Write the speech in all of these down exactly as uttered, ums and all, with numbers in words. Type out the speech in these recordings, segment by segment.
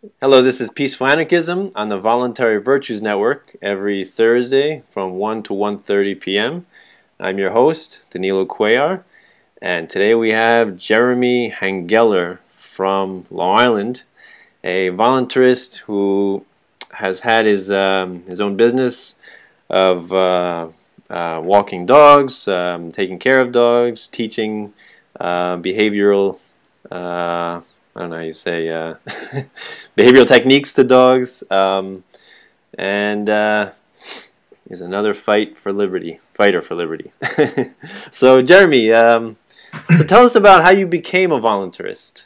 Hello, this is Peaceful Anarchism on the Voluntary Virtues Network every Thursday from one to one thirty p m I'm your host, Danilo Cuellar, and today we have Jeremy Henggeler from Long Island, a voluntarist who has had his, um, his own business of uh, uh, walking dogs, um, taking care of dogs, teaching uh, behavioral uh, I don't know how you say uh, behavioral techniques to dogs, um, and uh, he's another fight for liberty, fighter for liberty. So, Jeremy, um, so tell us about how you became a voluntarist.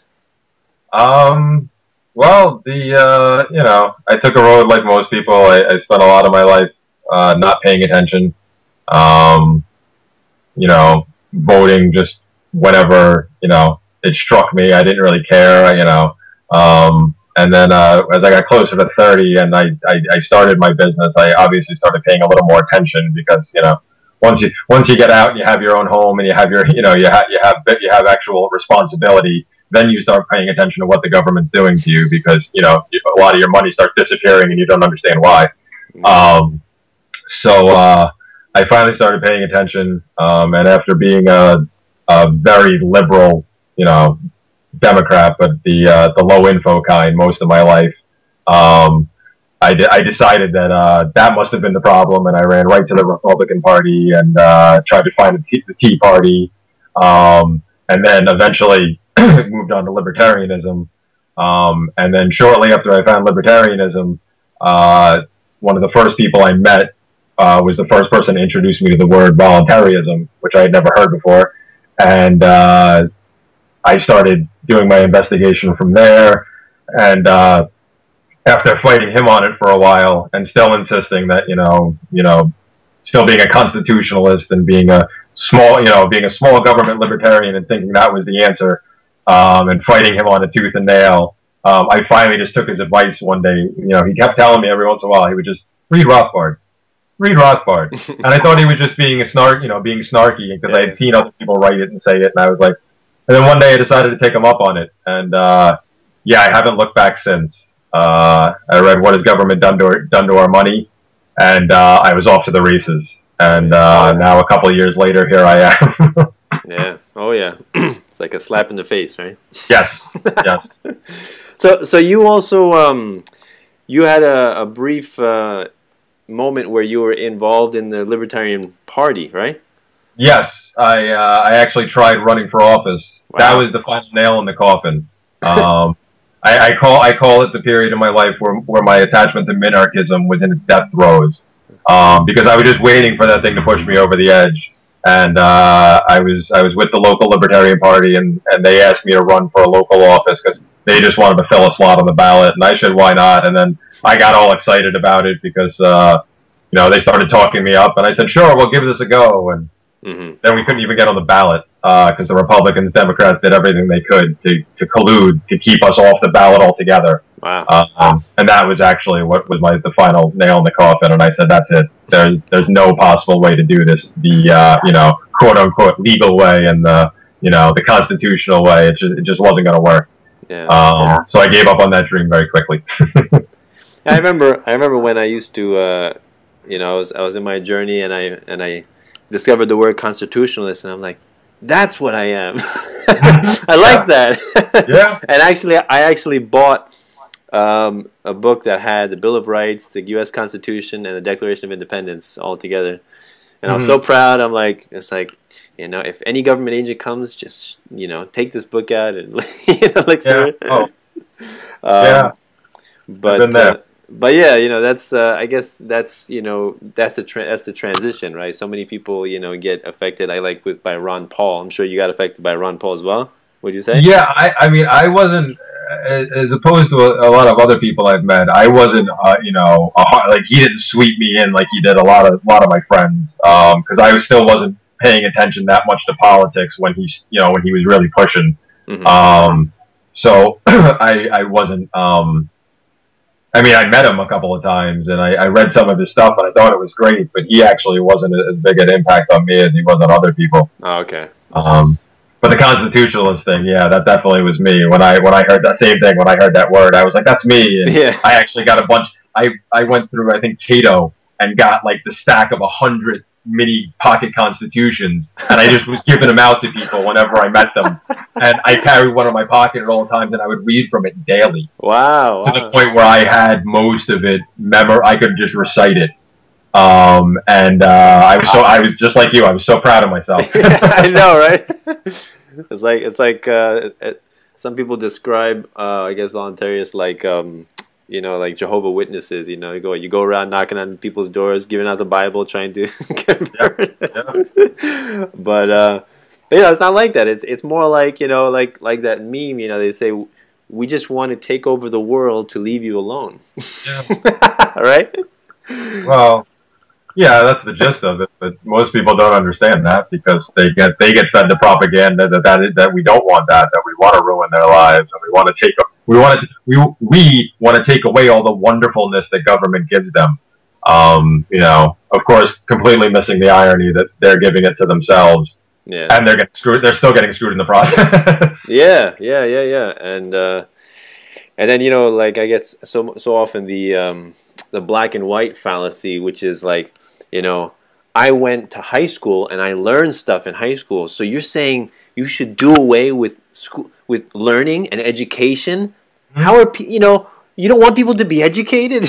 Um, well, the uh, you know, I took a road like most people. I, I spent a lot of my life uh, not paying attention. Um, you know, voting just whenever you know. It struck me. I didn't really care, you know. Um, and then uh, as I got closer to thirty and I, I, I started my business, I obviously started paying a little more attention because, you know, once you once you get out and you have your own home and you have your, you know, you have you have you have actual responsibility, then you start paying attention to what the government's doing to you because, you know, a lot of your money starts disappearing and you don't understand why. Um, so uh, I finally started paying attention, um, and after being a, a very liberal, you know, Democrat, but the uh, the low info kind most of my life. Um, I, de I decided that uh, that must have been the problem, and I ran right to the Republican Party and uh, tried to find the Tea, the Tea Party, um, and then eventually moved on to Libertarianism. Um, and then shortly after I found Libertarianism, uh, one of the first people I met uh, was the first person to introduce me to the word voluntarism, which I had never heard before, and uh, I started doing my investigation from there, and uh, after fighting him on it for a while, and still insisting that you know, you know, still being a constitutionalist and being a small, you know, being a small government libertarian and thinking that was the answer, um, and fighting him on a tooth and nail, um, I finally just took his advice one day. You know, he kept telling me every once in a while he would just read Rothbard, read Rothbard, and I thought he was just being a snark, you know, being snarky because I had seen other people write it and say it, and I was like. And then one day I decided to take him up on it, and uh, yeah, I haven't looked back since. Uh, I read What Has Government Done to Our, done to our Money, and uh, I was off to the races. And uh, now a couple of years later, here I am. Yeah. Oh, yeah. It's like a slap in the face, right? Yes. Yes. So, so you also um, you had a, a brief uh, moment where you were involved in the Libertarian Party, right? Yes, I uh, I actually tried running for office. Wow. That was the final nail in the coffin. Um, I, I call I call it the period in my life where where my attachment to minarchism was in its death throes, um, because I was just waiting for that thing to push me over the edge. And uh, I was I was with the local Libertarian Party, and and they asked me to run for a local office because they just wanted to fill a slot on the ballot, and I said why not? And then I got all excited about it because uh, you know they started talking me up, and I said sure, we'll give this a go. And Mm-hmm. then we couldn't even get on the ballot because uh, the Republicans, Democrats did everything they could to, to collude to keep us off the ballot altogether. Wow. Um, and that was actually what was my the final nail in the coffin. And I said, that's it. There's there's no possible way to do this the uh, you know quote unquote legal way and the you know the constitutional way. It just it just wasn't going to work. Yeah. Um, yeah. So I gave up on that dream very quickly. I remember I remember when I used to uh, you know I was I was in my journey and I and I. discovered the word constitutionalist, and I'm like, that's what I am. I like that. Yeah. And actually, I actually bought um, a book that had the Bill of Rights, the U S Constitution, and the Declaration of Independence all together. And mm-hmm. I'm so proud. I'm like, it's like, you know, if any government agent comes, just, you know, take this book out and you know, look yeah. through it. Oh. um, yeah. But uh, but yeah, you know, that's uh, I guess that's you know that's the tra that's the transition, right? So many people you know get affected. I like with by Ron Paul. I'm sure you got affected by Ron Paul as well. Would you say? Yeah, I I mean I wasn't as opposed to a, a lot of other people I've met. I wasn't uh, you know a, like he didn't sweep me in like he did a lot of a lot of my friends because um, I still wasn't paying attention that much to politics when he's you know when he was really pushing. Mm-hmm. Um, so I I wasn't. Um, I mean, I met him a couple of times, and I, I read some of his stuff, and I thought it was great. But he actually wasn't as big an impact on me as he was on other people. Oh, okay. Um, but the constitutionalist thing, yeah, that definitely was me. When I when I heard that same thing, when I heard that word, I was like, that's me. And Yeah. I actually got a bunch. I I went through, I think, Cato and got like the stack of a hundred mini pocket constitutions, and I just was giving them out to people whenever I met them. And I carried one in my pocket at all times, and I would read from it daily. Wow. To wow. the point where I had most of it memor. I could just recite it. Um, and uh, I was so I was just like you. I was so proud of myself. I know, right? It's like it's like uh, it, some people describe, uh, I guess, voluntarists like um, you know, like Jehovah's Witnesses. You know, you go you go around knocking on people's doors, giving out the Bible, trying to convert. Yeah, yeah. But uh, but you know, it's not like that. It's it's more like, you know, like like that meme. You know, they say, we just want to take over the world to leave you alone. Yeah. Right? Well. Yeah, that's the gist of it. But most people don't understand that because they get they get fed the propaganda that that, is, that we don't want that, that we want to ruin their lives, and we want to take we want to we we want to take away all the wonderfulness that government gives them. Um, you know, of course, completely missing the irony that they're giving it to themselves, Yeah. and they're getting screwed. They're still getting screwed in the process. Yeah, yeah, yeah, yeah, and uh, and then, you know, like I get so so often the um, the black and white fallacy, which is like, you know, I went to high school and I learned stuff in high school. So you're saying you should do away with school, with learning and education? Mm-hmm. How are pe you know? You don't want people to be educated,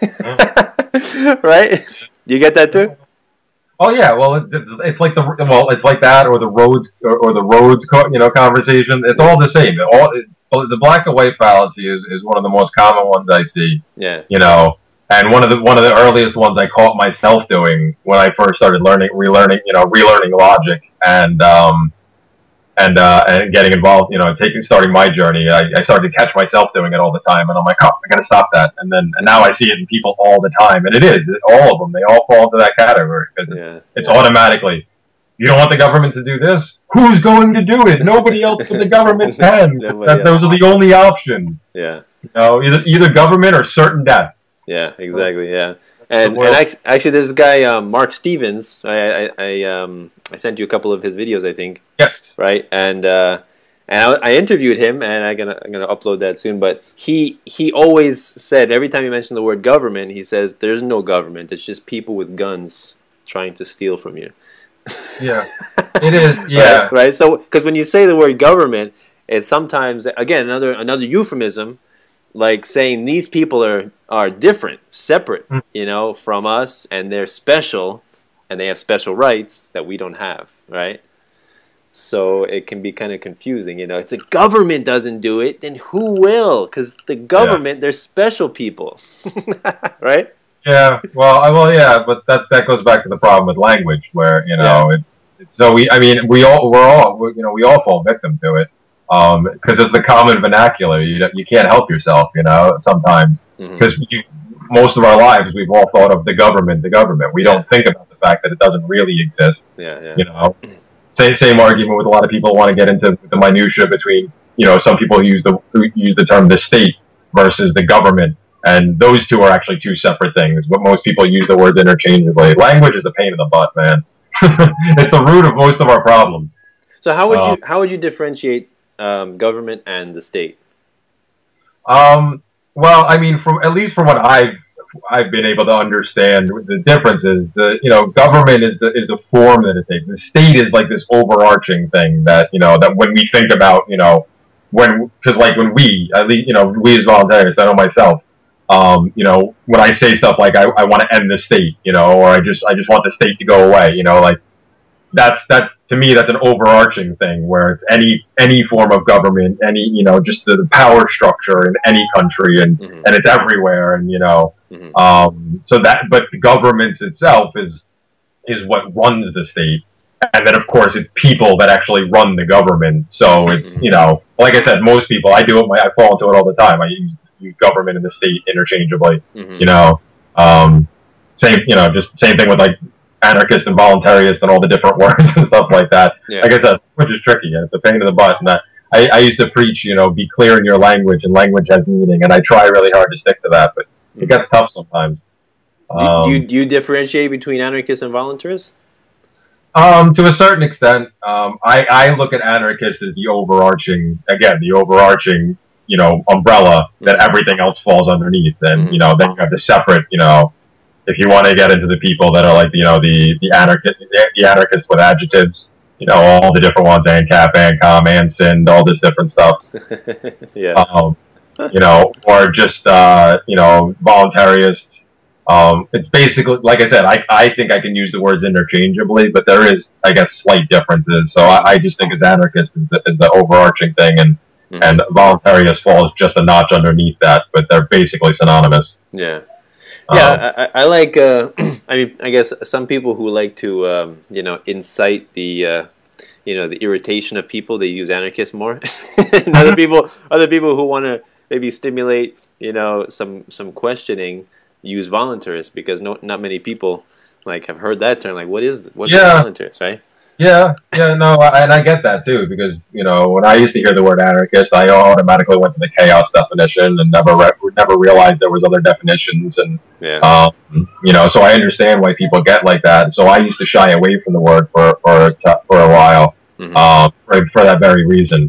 mm-hmm. Right? Do you get that too? Oh yeah, well it, it's, it's like the well it's like that or the roads or, or the roads you know conversation. It's all the same. All it, the black and white fallacy is, is one of the most common ones I see. Yeah. You know. And one of the one of the earliest ones I caught myself doing when I first started learning, relearning, you know, relearning logic and um, and uh, and getting involved, you know, taking starting my journey. I, I started to catch myself doing it all the time, and I'm like, oh, I gotta stop that. And then and now I see it in people all the time, and it is all of them. They all fall into that category because Yeah. it's Yeah. automatically. You don't want the government to do this? Who's going to do it? Nobody else but the government can. That, those are the only options. Yeah. You know, either either government or certain death. Yeah, exactly. Yeah, and and actually, actually there's a guy, um, Mark Stevens. I I I, um, I sent you a couple of his videos, I think. Yes. Right, and uh, and I, I interviewed him, and I'm gonna I'm gonna upload that soon. But he he always said, every time he mentioned the word government, he says there's no government. It's just people with guns trying to steal from you. Yeah, it is. Yeah, right. right? So because when you say the word government, it's sometimes, again, another another euphemism. Like saying these people are are different, separate, mm. you know, from us, and they're special, and they have special rights that we don't have, right? So it can be kind of confusing, you know. It's like, government doesn't do it, then who will? Because the government, yeah. they're special people, right? Yeah. Well, I well, yeah, but that that goes back to the problem with language, where you know, yeah. it's, it's so we. I mean, we all we're all we're, you know we all fall victim to it. Um, because it's the common vernacular. You you can't help yourself, you know. Sometimes, because mm-hmm. most of our lives we've all thought of the government, the government. We don't think about the fact that it doesn't really exist. Yeah, yeah. You know, same same argument with a lot of people who want to get into the minutia between. You know, some people use the use the term the state versus the government, and those two are actually two separate things. But most people use the words interchangeably. Language is a pain in the butt, man. It's the root of most of our problems. So how would uh, you how would you differentiate Um, government and the state? Um, well, I mean, from at least from what I've I've been able to understand, the difference is the you know government is the is the form that it takes. The state is like this overarching thing that you know that when we think about you know when because like when we at least you know we as voluntarists, I know myself, um, you know when I say stuff like I, I want to end the state, you know, or I just I just want the state to go away, you know, like that's that. To me, that's an overarching thing where it's any any form of government, any you know, just the, the power structure in any country, and mm-hmm. and it's everywhere, and you know, mm-hmm. um, so that. But the government itself is is what runs the state, and then of course it's people that actually run the government. So it's mm-hmm. you know, like I said, most people I do it. My, I fall into it all the time. I use, use government and the state interchangeably. Mm-hmm. You know, um, same you know, just same thing with like. Anarchist and voluntarist and all the different words and stuff like that. Yeah. Like I said, which is tricky and it's a pain in the butt. And I, I used to preach, you know, be clear in your language and language has meaning. And I try really hard to stick to that, but it gets tough sometimes. Do, um, do, you, do you differentiate between anarchists and voluntarists? Um, to a certain extent, um, I, I look at anarchists as the overarching, again, the overarching, you know, umbrella that everything else falls underneath. And, you know, then you have the separate, you know, if you want to get into the people that are like, you know, the, the anarchist, the anarchists with adjectives, you know, all the different ones, ANCAP, ANCOM, ANSIND, all this different stuff. Yeah. Um, you know, or just, uh, you know, voluntarist. Um, it's basically, like I said, I, I think I can use the words interchangeably, but there is, I guess, slight differences. So I, I just think as anarchist is the, is the overarching thing, and mm-hmm. and voluntarist falls just a notch underneath that, but they're basically synonymous. Yeah. Yeah, um, I, I like, uh, I mean, I guess some people who like to, um, you know, incite the, uh, you know, the irritation of people, they use anarchists more. And other people, other people who want to maybe stimulate, you know, some, some questioning, use voluntarist, because no, not many people like have heard that term. Like, what is what yeah. is voluntarist, right? Yeah, yeah, no, I, and I get that too, because you know when I used to hear the word anarchist, I automatically went to the chaos definition and never re never realized there was other definitions, and yeah. um, you know, so I understand why people get like that. So I used to shy away from the word for for for a while, mm-hmm. um, for, for that very reason.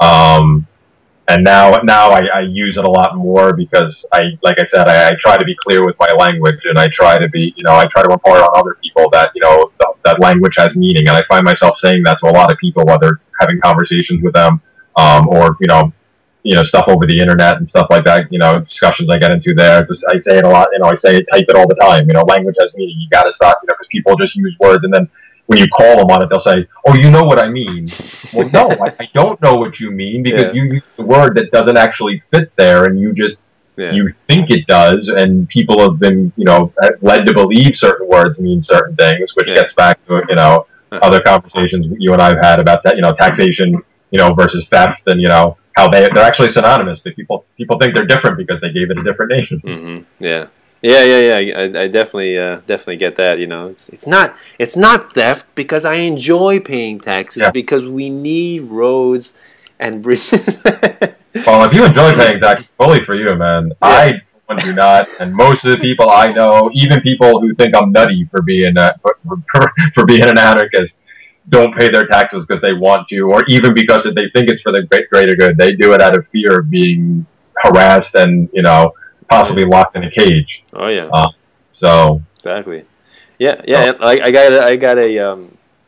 Um, And now, now I, I use it a lot more because I, like I said, I, I try to be clear with my language, and I try to be, you know, I try to impart on other people that, you know, th that language has meaning. And I find myself saying that to a lot of people, whether it's having conversations with them, um, or, you know, you know, stuff over the internet and stuff like that, you know, discussions I get into there. Just, I say it a lot, you know, I say it, type it all the time, you know, language has meaning. You got to stop, you know, because people just use words, and then when you call them on it, they'll say, "Oh, you know what I mean." Well, no, I, I don't know what you mean, because yeah. you use the word that doesn't actually fit there, and you just yeah. you think it does, and people have been, you know, led to believe certain words mean certain things, which yeah. gets back to, you know, uh-huh. other conversations you and I've had about that, you know, taxation, you know, versus theft, and you know how they they're actually synonymous, but people people think they're different because they gave it a different name. Mm-hmm. Yeah. Yeah, yeah, yeah. I, I definitely, uh, definitely get that. You know, it's it's not it's not theft, because I enjoy paying taxes, yeah. because we need roads and bridges. Well, if you enjoy paying taxes, fully for you, man. Yeah. I do not, and most of the people I know, even people who think I'm nutty for being a, for, for, for being an anarchist, don't pay their taxes because they want to, or even because they think it's for the greater good. They do it out of fear of being harassed and, you know, possibly locked in a cage. Oh yeah. Uh, so exactly. Yeah, yeah. So, I, I got a, I got a um,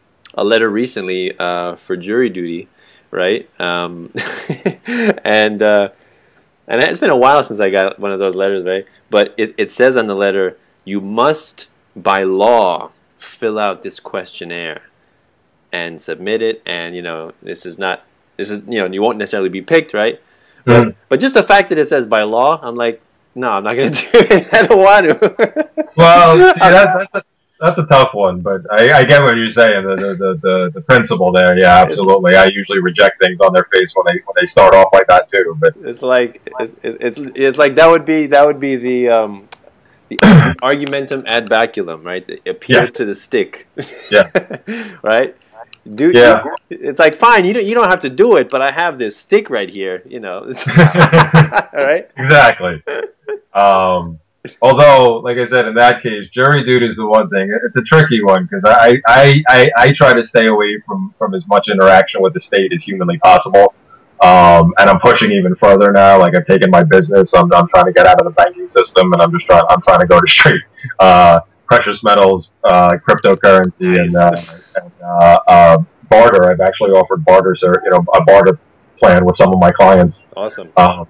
a letter recently uh, for jury duty, right? Um, and uh, and it's been a while since I got one of those letters, right? But it it says on the letter, you must by law fill out this questionnaire and submit it, and you know this is not this is you know you won't necessarily be picked, right? Mm-hmm. But but just the fact that it says by law, I'm like, no, I'm not going to do it. I don't want to. Well, see, that's, that's, a, that's a tough one, but I, I get what you're saying. The, the, the, the, the principle there, yeah, absolutely. I usually reject things on their face when they when they start off like that too. But it's like it's it's, it's like that would be that would be the um, the argumentum ad baculum, right? The appeal yes. to the stick. Yeah. Right. Do yeah. You, it's like, fine, you don't you don't have to do it, but I have this stick right here, you know. All right. Exactly. Um, although, like I said, in that case, jury duty is the one thing. It's a tricky one, because I, I, I, I try to stay away from, from as much interaction with the state as humanly possible. Um, and I'm pushing even further now. Like, I've taken my business. I'm, I'm trying to get out of the banking system, and I'm just trying. I'm trying to go to straight uh, precious metals, uh, cryptocurrency, nice. and, uh, and uh, uh, barter. I've actually offered barter, sir. You know, a barter plan with some of my clients. Awesome. Um,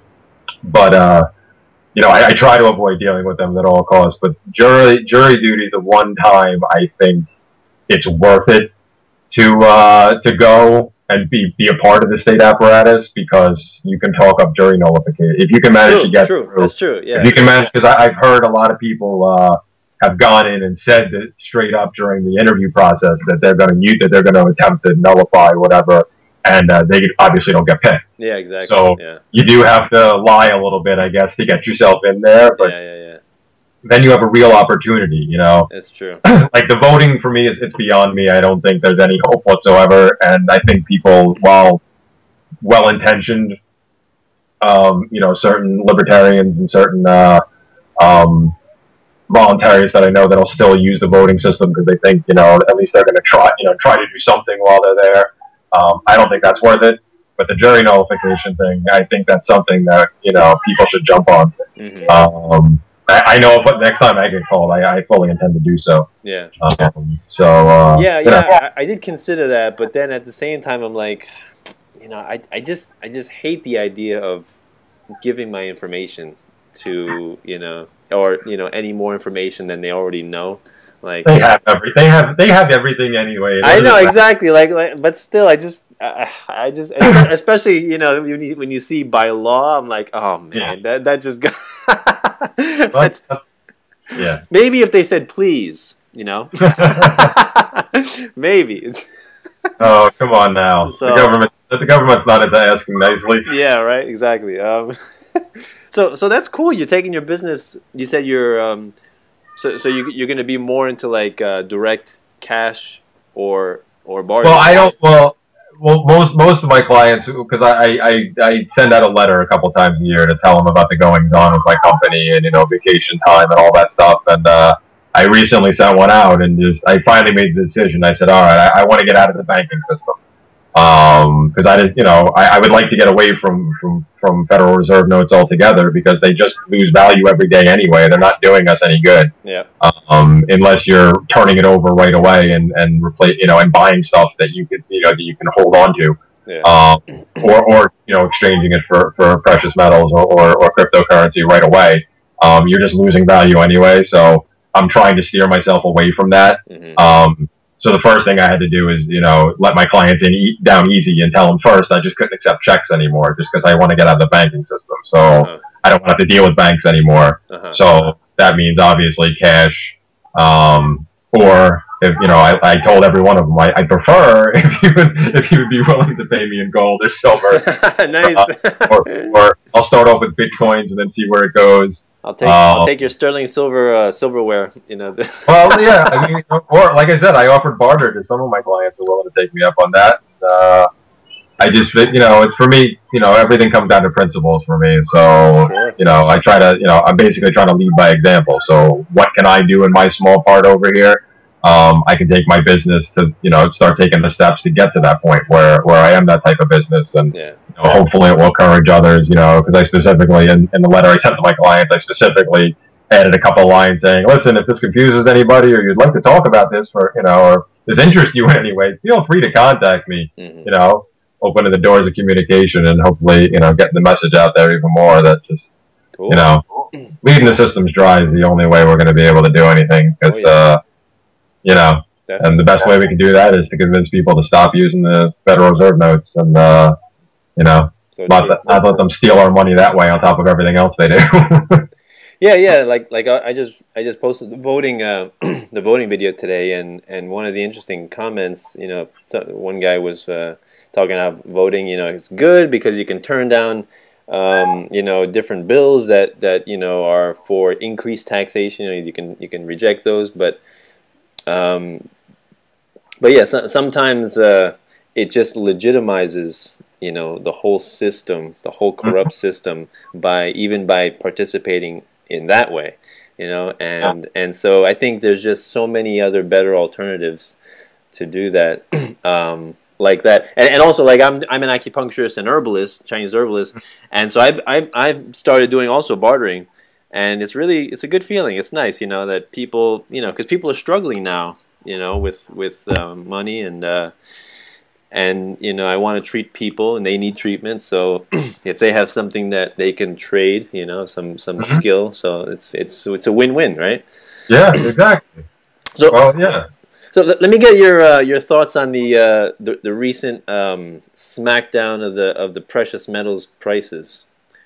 but. Uh, You know, I, I try to avoid dealing with them at all costs, but jury jury duty, the one time I think it's worth it to uh, to go and be be a part of the state apparatus, because you can talk up jury nullification if you can manage true, to get true. through. That's true. Yeah. If you can manage, because I've heard a lot of people uh, have gone in and said that straight up during the interview process that they're going to use that they're going to attempt to nullify whatever. And uh, they obviously don't get picked. Yeah, exactly. So yeah. you do have to lie a little bit, I guess, to get yourself in there. But yeah, yeah, yeah. then you have a real opportunity, you know. That's true. Like the voting for me, it's beyond me. I don't think there's any hope whatsoever. And I think people, while well-intentioned, um, you know, certain libertarians and certain uh, um, voluntarists that I know that'll still use the voting system because they think, you know, at least they're going to try, you know, try to do something while they're there. Um, I don't think that's worth it. But the jury nullification thing, I think that's something that, you know, people should jump on. Mm-hmm. um, I, I know, but next time I get called, I, I fully intend to do so. Yeah. Um, so uh, yeah, yeah, I, I did consider that, but then at the same time, I'm like, you know, I, I just, I just hate the idea of giving my information to, you know, or you know, any more information than they already know. Like they have every, they have, they have everything anyway. I know exactly. Like, like, but still, I just, I, I just, especially, you know, when you, when you see by law, I'm like, oh man, yeah. that that just got. That's, yeah. Maybe if they said please, you know. Maybe. Oh, come on now. So, the government, the government's not into asking nicely. Yeah. Right. Exactly. Um, so, so that's cool. You're taking your business. You said you're. Um, So, so you, you're going to be more into like uh, direct cash or or barter? Well, I don't. Well, well, most most of my clients, because I, I I send out a letter a couple times a year to tell them about the goings on with my company and you know vacation time and all that stuff. And uh, I recently sent one out and just I finally made the decision. I said, all right, I, I want to get out of the banking system. Because um, I did, you know, I, I would like to get away from, from, from Federal Reserve notes altogether because they just lose value every day anyway. They're not doing us any good. Yeah. Um, unless you're turning it over right away and, and replace, you know, and buying stuff that you could, you know, that you can hold on to. Yeah. Um, or, or, you know, exchanging it for, for precious metals or, or, or cryptocurrency right away. Um, you're just losing value anyway. So I'm trying to steer myself away from that. Mm-hmm. Um, So the first thing I had to do is, you know, let my clients in e down easy and tell them first I just couldn't accept checks anymore just because I want to get out of the banking system. So uh-huh. I don't want to have to deal with banks anymore. Uh-huh. So that means obviously cash. Um, or if, you know, I, I told every one of them I, I prefer if you would, if you would be willing to pay me in gold or silver. Nice. Uh, or, or I'll start off with Bitcoins and then see where it goes. I'll take uh, I'll take your sterling silver uh, silverware, you know. Well, yeah, I mean, or like I said, I offered barter to some of my clients who are willing to take me up on that. Uh, I just, you know, it's for me, you know, everything comes down to principles for me. So, sure. you know, I try to, you know, I'm basically trying to lead by example. So, what can I do in my small part over here? Um, I can take my business to, you know, start taking the steps to get to that point where where I am that type of business and. Yeah. You know, hopefully it will encourage others, you know, because I specifically, in, in the letter I sent to my clients, I specifically added a couple lines saying, listen, if this confuses anybody or you'd like to talk about this for, you know, or this interests you in any way, feel free to contact me, mm-hmm. you know, opening the doors of communication and hopefully, you know, getting the message out there even more that just, cool. you know, leaving the systems dry is the only way we're going to be able to do anything. Because, oh, yeah. uh, you know, Definitely. and the best way we can do that is to convince people to stop using the Federal Reserve notes and, uh, you know, so not, that, not let them steal our money that way on top of everything else they do. yeah, yeah. Like, like I just, I just posted the voting, uh, the voting video today, and and one of the interesting comments, you know, so one guy was uh, talking about voting. You know, it's good because you can turn down, um, you know, different bills that that you know are for increased taxation. You know, you can you can reject those, but, um, but yeah, so, sometimes uh, it just legitimizes. You know, the whole system, the whole corrupt system, by even by participating in that way, you know, and and so I think there's just so many other better alternatives to do that, um, like that, and, and also like I'm I'm an acupuncturist and herbalist, Chinese herbalist, and so I've I've I've started doing also bartering, and it's really it's a good feeling. It's nice, you know, that people, you know, because people are struggling now, you know, with with um, money and. Uh, And, you know, I want to treat people and they need treatment. So if they have something that they can trade, you know, some, some mm-hmm. skill. So it's, it's, it's a win-win, right? Yeah, exactly. So, well, yeah. So let me get your, uh, your thoughts on the, uh, the, the recent um, smackdown of the, of the precious metals prices.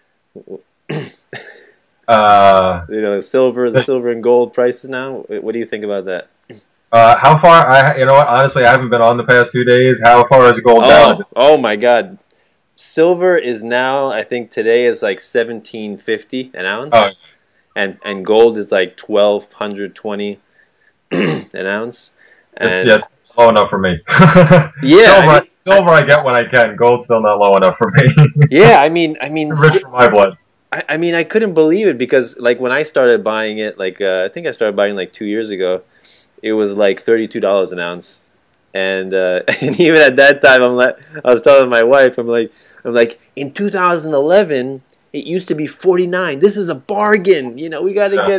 uh, you know, silver, the silver and gold prices now. What do you think about that? Uh, how far, I, you know what, honestly, I haven't been on the past two days. How far has gold oh, down? Oh, my God. Silver is now, I think today is like seventeen fifty an ounce. Oh. And and gold is like twelve twenty an ounce. And it's, yeah, it's low enough for me. yeah. Silver, I mean, silver I, I get when I can. Gold's still not low enough for me. yeah, I mean, I mean, rich for my blood. I, I mean, I couldn't believe it because, like, when I started buying it, like, uh, I think I started buying like two years ago, it was like thirty-two dollars an ounce. And, uh, and even at that time, I'm like, I was telling my wife, I'm like, I'm like, in two thousand eleven, it used to be forty-nine. This is a bargain. You know, we got to yeah. get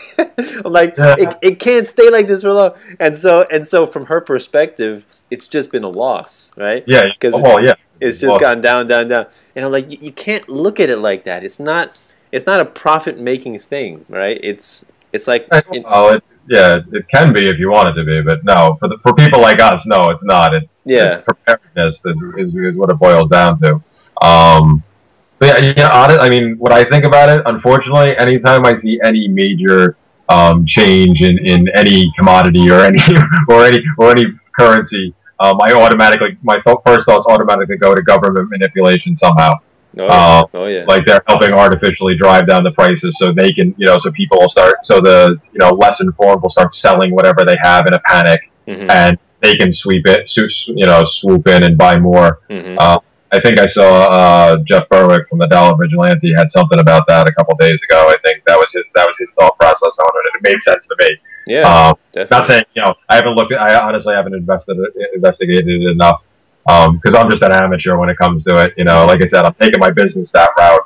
it. I'm like, yeah. it, it can't stay like this for long. And so, and so from her perspective, it's just been a loss, right? Yeah. Because oh, yeah. it's just well. gone down, down, down. And I'm like, you, you can't look at it like that. It's not, it's not a profit-making thing, right? It's, it's like, in, oh, it, yeah, it can be if you want it to be, but no, for the, for people like us, no, it's not. It's, yeah. it's preparedness is, is, is what it boils down to. Um, but yeah, you know, honest, I mean, when I think about it, unfortunately, anytime I see any major um, change in, in any commodity or any or any or any currency, um, I automatically my first thoughts automatically go to government manipulation somehow. Oh yeah. Um, oh yeah. Like they're helping artificially drive down the prices so they can, you know, so people will start, so the, you know, less informed will start selling whatever they have in a panic, mm-hmm. and they can sweep it, you know, swoop in and buy more. Mm-hmm. uh, I think I saw uh, Jeff Berwick from the Dollar Vigilante had something about that a couple days ago. I think that was his that was his thought process on it, and it made sense to me. Yeah, um, definitely. Not saying, you know, I haven't looked at, I honestly haven't invested investigated it enough. Because um, I'm just an amateur when it comes to it, you know. Like I said, I'm taking my business that route,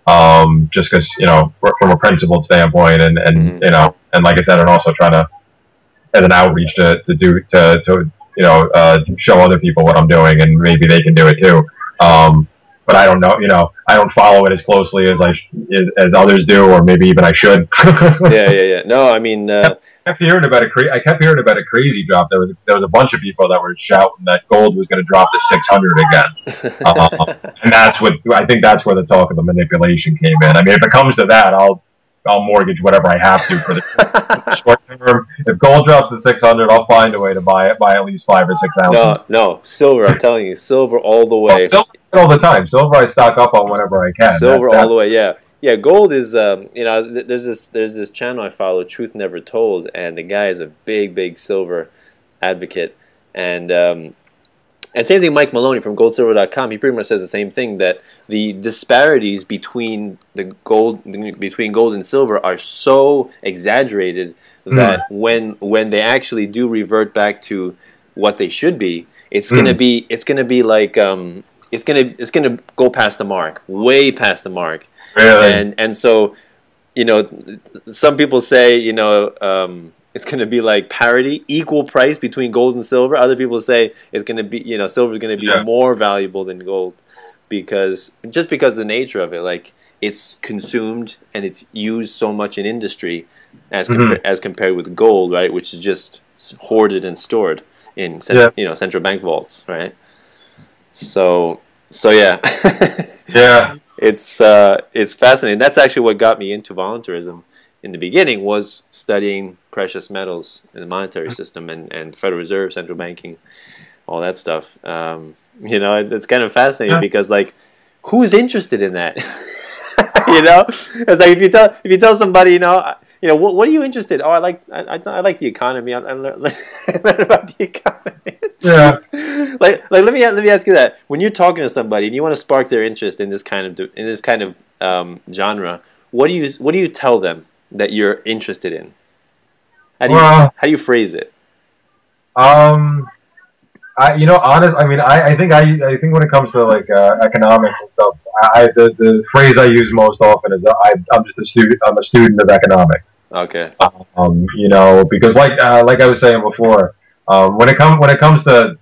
um, just because, you know, from a principled standpoint, and, and mm-hmm. you know, and like I said, and also trying to, as an outreach to, to do to, to you know uh, show other people what I'm doing, and maybe they can do it too. Um, but I don't know, you know, I don't follow it as closely as I as, as others do, or maybe even I should. yeah, yeah, yeah. No, I mean. Uh... I kept hearing about a cra I kept hearing about a crazy drop. There was there was a bunch of people that were shouting that gold was going to drop to six hundred again, um, and that's what I think. That's where the talk of the manipulation came in. I mean, if it comes to that, I'll I'll mortgage whatever I have to for the short term. If gold drops to six hundred, I'll find a way to buy it, buy at least five or six ounces. No, no, silver. I'm telling you, silver all the way. Well, silver all the time. Silver I stock up on whenever I can. Silver that, all that, the way. Yeah. Yeah, gold is, um, you know, th there's this there's this channel I follow, Truth Never Told, and the guy is a big, big silver advocate. And um, and same thing, Mike Maloney from gold silver dot com, he pretty much says the same thing, that the disparities between the gold between gold and silver are so exaggerated that mm. when when they actually do revert back to what they should be, it's mm. gonna be it's gonna be like um, it's gonna it's gonna go past the mark, way past the mark. Really? And and so, you know, some people say, you know, um, it's going to be like parity, equal price between gold and silver. Other people say it's going to be, you know, silver is going to be yeah. more valuable than gold, because just because of the nature of it, like it's consumed and it's used so much in industry as mm-hmm. as compared with gold, right, which is just hoarded and stored in cent yeah. you know central bank vaults, right? So so yeah, yeah. It's uh, it's fascinating. That's actually what got me into voluntarism in the beginning, was studying precious metals in the monetary system and, and Federal Reserve, central banking, all that stuff. Um, you know, it, it's kind of fascinating because, like, who's interested in that? You know, it's like if you tell if you tell somebody, you know, you know, what, what are you interested? Oh, I like I, I, I like the economy. I, I learned about the economy. Yeah. like like let me let me ask you that. When you're talking to somebody and you want to spark their interest in this kind of in this kind of um, genre, what do you what do you tell them that you're interested in? How do you well, how do you phrase it? Um, I you know honest. I mean, I, I think I I think when it comes to like uh, economics and stuff, I the, the phrase I use most often is I I'm just a student. I'm a student of economics. Okay. Um, you know, because like uh, like I was saying before, um, when it comes when it comes to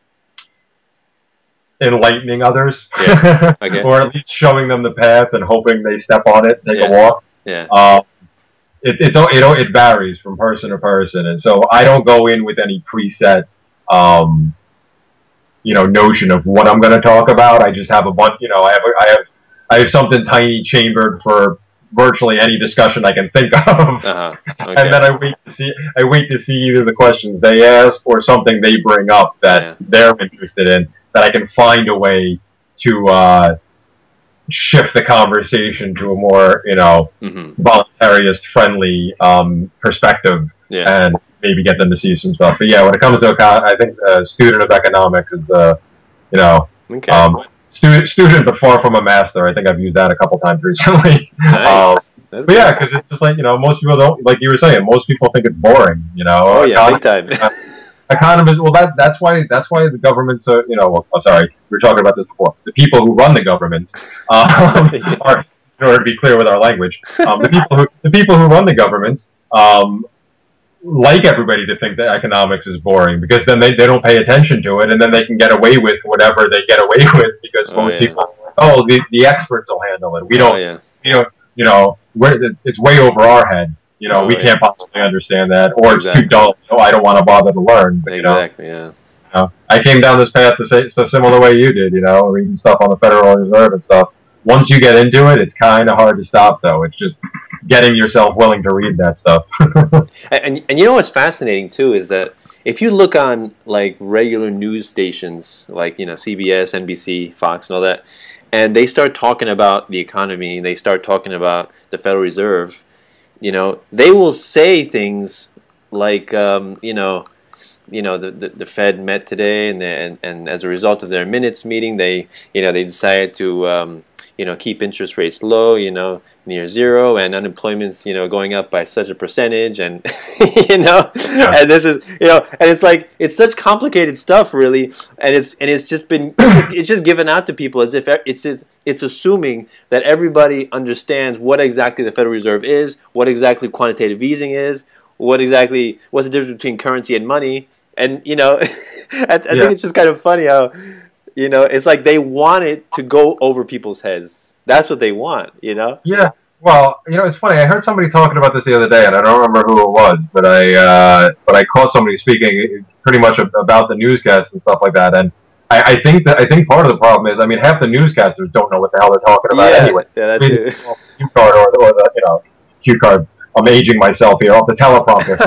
enlightening others, yeah. Okay. or at least showing them the path and hoping they step on it, take yeah. a walk. Yeah. Um, it it it it varies from person to person, and so I don't go in with any preset, um, you know, notion of what I'm going to talk about. I just have a bunch. You know, I have I have I have something tiny chambered for virtually any discussion I can think of, uh-huh. Okay. And then I wait to see I wait to see either the questions they ask or something they bring up that yeah. they're interested in, that I can find a way to uh, shift the conversation to a more, you know, mm-hmm. voluntarist friendly um, perspective, yeah. and maybe get them to see some stuff. But yeah, when it comes to econ I think a student of economics is the, you know, okay. um, student, student, but far from a master. I think I've used that a couple times recently. Nice. Um, That's but good. yeah, because it's just like, you know, most people don't, like you were saying, most people think it's boring, you know. Oh yeah, big time. Economists, well, that that's why that's why the governments are, you know. Well, oh, sorry, we were talking about this before. The people who run the governments um, Yeah. are, in order to be clear with our language, um, the people who the people who run the governments um, like everybody to think that economics is boring, because then they, they don't pay attention to it, and then they can get away with whatever they get away with, because Oh, most yeah. people, oh, the, the experts will handle it. We Oh, don't, yeah. you know, you know, we're, it's way over our head. You know, Oh, we yeah. can't possibly understand that, or Exactly. it's too dull. Oh, I don't want to bother to learn. But, you know, Exactly. Yeah. you know, I came down this path the sa- so similar way you did. You know, reading stuff on the Federal Reserve and stuff. Once you get into it, it's kind of hard to stop, though. It's just getting yourself willing to read that stuff. And, and and you know what's fascinating too is that if you look on like regular news stations like, you know, C B S, N B C, Fox, and all that, and they start talking about the economy, and they start talking about the Federal Reserve, you know, they will say things like, um, you know, you know, the, the the Fed met today, and and and as a result of their minutes meeting, they you know they decided to um, you know keep interest rates low, you know, near zero, and unemployment's you know going up by such a percentage, and you know, Yeah. and this is you know, and it's like it's such complicated stuff, really, and it's and it's just been it's just, it's just given out to people as if it's it's it's assuming that everybody understands what exactly the Federal Reserve is, what exactly quantitative easing is, what exactly what's the difference between currency and money, and you know, I, I think Yeah. it's just kind of funny how you know it's like they want it to go over people's heads. That's what they want, you know. Yeah. Well, you know, it's funny. I heard somebody talking about this the other day, and I don't remember who it was, but I uh, but I caught somebody speaking pretty much about the newscast and stuff like that. And I, I think that I think part of the problem is, I mean, half the newscasters don't know what the hell they're talking about Yeah, anyway. yeah, that I mean, too. it's off the cue card or, or the you know cue card. I'm aging myself here off the teleprompter.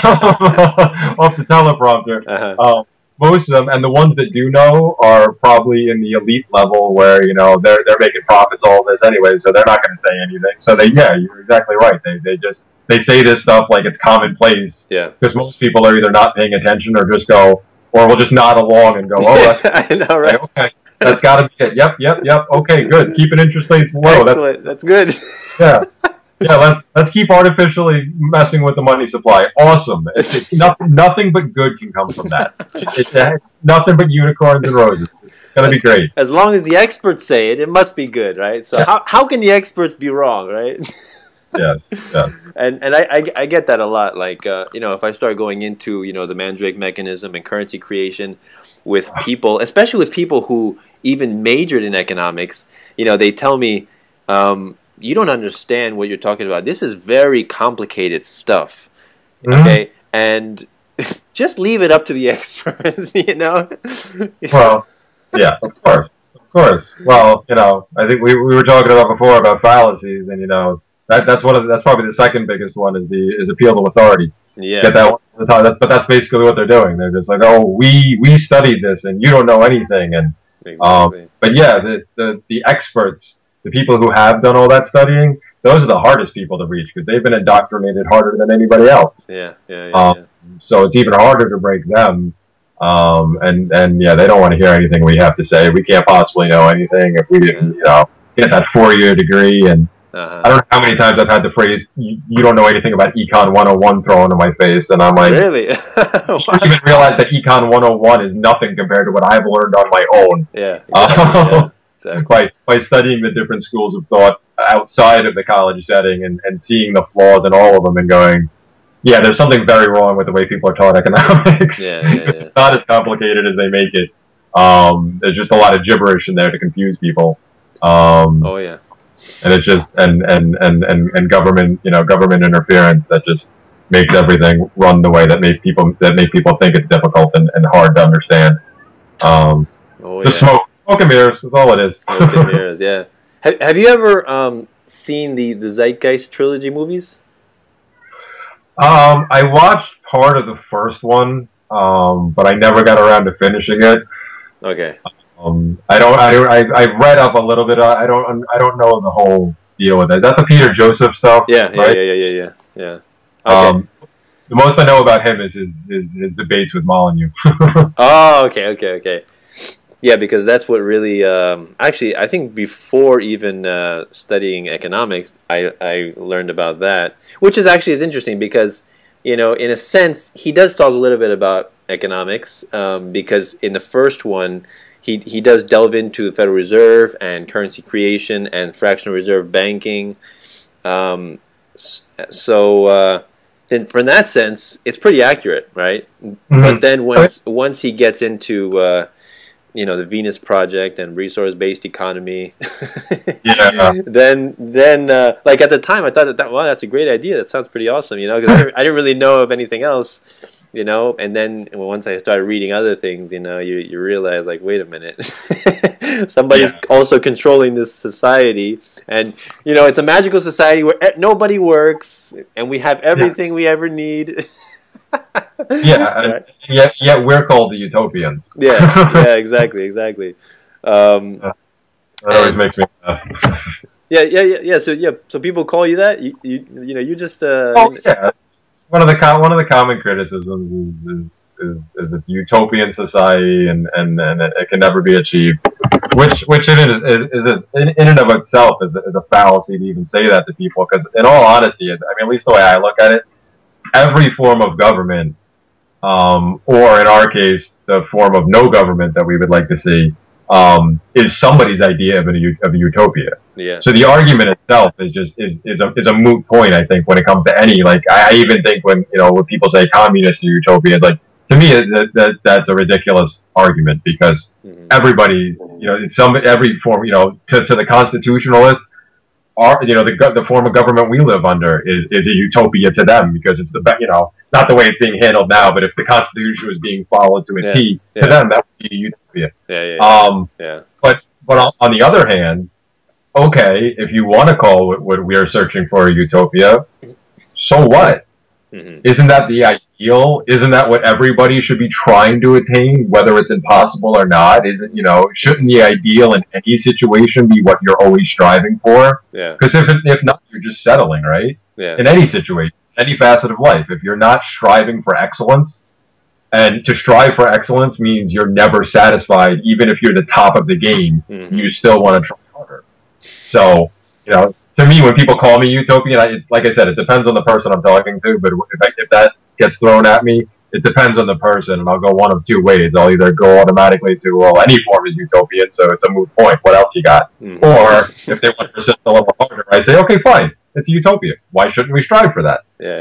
Off the teleprompter. Uh-huh. Um, most of them, and the ones that do know, are probably in the elite level where you know they're they're making profits all this anyway, so they're not going to say anything. So they, yeah, you're exactly right. They they just they say this stuff like it's commonplace. Yeah. Because most people are either not paying attention or just go, or will just nod along and go, oh, that's, I know, right? okay, that's got to be it. Yep, yep, yep. Okay, good. Keeping interest rates low. Excellent. That's, good. That's yeah. Yeah, let's, let's keep artificially messing with the money supply. Awesome. It's, it's nothing, nothing but good can come from that. It's uh, nothing but unicorns and roses. It's going to be great. As long as the experts say it, it must be good, right? So Yeah. how how can the experts be wrong, right? Yes, yes. And and I, I, I get that a lot. Like uh, you know, if I start going into you know the Mandrake mechanism and currency creation with people, especially with people who even majored in economics, you know, they tell me. Um, you don't understand what you're talking about. This is very complicated stuff, Mm-hmm. okay? And just leave it up to the experts, you know? Well, yeah, of course, of course. Well, you know, I think we, we were talking about before about fallacies, and you know that that's one of the, that's probably the second biggest one is the is appeal to authority. Yeah. Get that one at the top. That's, but that's basically what they're doing. They're just like, oh, we we studied this, and you don't know anything, and Exactly. um, but yeah, the, the the experts. The people who have done all that studying, those are the hardest people to reach because they've been indoctrinated harder than anybody else. Yeah, yeah, yeah, Um, yeah. So it's even harder to break them. Um, and, and yeah, they don't want to hear anything we have to say. We can't possibly know anything if we didn't, you know, get that four-year degree. And Uh-huh. I don't know how many times I've had the phrase, you, you don't know anything about Econ one oh one thrown in my face. And I'm like, Really? I didn't even realize that Econ one oh one is nothing compared to what I've learned on my own. Yeah, exactly, Uh, yeah, exactly. by by studying the different schools of thought outside of the college setting and, and seeing the flaws in all of them and going, yeah, there's something very wrong with the way people are taught economics. Yeah, yeah, yeah. It's not as complicated as they make it. Um, there's just a lot of gibberish in there to confuse people. Um, Oh, yeah. and it's just and, and, and, and, and government you know government interference that just makes everything run the way that make people that make people think it's difficult and, and hard to understand. Um, Oh, the yeah. smoke. Smoke and mirrors is all it is. Smoke and mirrors, yeah. Have, have you ever um, seen the, the Zeitgeist trilogy movies? Um, I watched part of the first one, um, but I never got around to finishing it. Okay. Um, I don't. I, I I read up a little bit. I don't. I don't know the whole deal with it. That's the Peter Joseph stuff. Yeah, yeah, right? yeah, yeah, yeah, yeah. yeah. Okay. Um, the most I know about him is his, his, his debates with Molyneux. Oh, okay, okay, okay. Yeah, because that's what really, um, actually, I think before even uh, studying economics, I, I learned about that, which is actually is interesting because, you know, in a sense, he does talk a little bit about economics um, because in the first one, he, he does delve into the Federal Reserve and currency creation and fractional reserve banking. Um, so uh, then from that sense, it's pretty accurate, right? Mm-hmm. But then once, once he gets into... Uh, you know, the Venus Project and resource-based economy. yeah. Then, then, uh, like at the time, I thought that, that, wow, that's a great idea. That sounds pretty awesome, you know, because I, didn't, I didn't really know of anything else, you know. And then once I started reading other things, you know, you you realize like, wait a minute, somebody's yeah. also controlling this society, and you know, it's a magical society where nobody works, and we have everything yes. we ever need. yeah, right. yet, yet we're called the utopians. yeah, yeah, exactly, exactly. Um, uh, that always and, makes me laugh. yeah, yeah, yeah, yeah. So yeah, so people call you that. You, you, you know, you just. Uh, oh yeah, one of the com one of the common criticisms is is, is, is a utopian society, and, and and it can never be achieved. Which which in is, is, is a, in, in and of itself is a, is a fallacy to even say that to people. Because in all honesty, I mean, at least the way I look at it, every form of government, um, or in our case, the form of no government that we would like to see, um, is somebody's idea of a, of a utopia. Yeah. So the argument itself is just is, is, a, is a moot point, I think, when it comes to any, like, I even think when, you know, when people say communist or utopia, like, to me, that, that that's a ridiculous argument because mm-hmm. everybody, you know, it's some, every form, you know, to, to the constitutionalist, Our, you know, the the form of government we live under is, is a utopia to them because it's the best, you know, not the way it's being handled now, but if the Constitution was being followed to a yeah, T, yeah. to them that would be a utopia. Yeah, yeah, um, yeah. But but on, on the other hand, okay, if you want to call what, what we are searching for a utopia, so what? Mm-hmm. Isn't that the ideal? Isn't that what everybody should be trying to attain, whether it's impossible or not? Isn't, you know, shouldn't the ideal in any situation be what you're always striving for? Yeah. Because if, it, if not, you're just settling, right? Yeah. In any situation, any facet of life, if you're not striving for excellence, and to strive for excellence means you're never satisfied, even if you're the top of the game, mm-hmm. you still want to try harder. So, you know, to me, when people call me utopian, I, like I said, it depends on the person I'm talking to. But if, I, if that gets thrown at me, it depends on the person, and I'll go one of two ways. I'll either go automatically to, well, any form is utopian, so it's a moot point. What else you got? Mm-hmm. Or if they want to persist a little harder, I say, okay, fine, it's a utopia. Why shouldn't we strive for that? Yeah,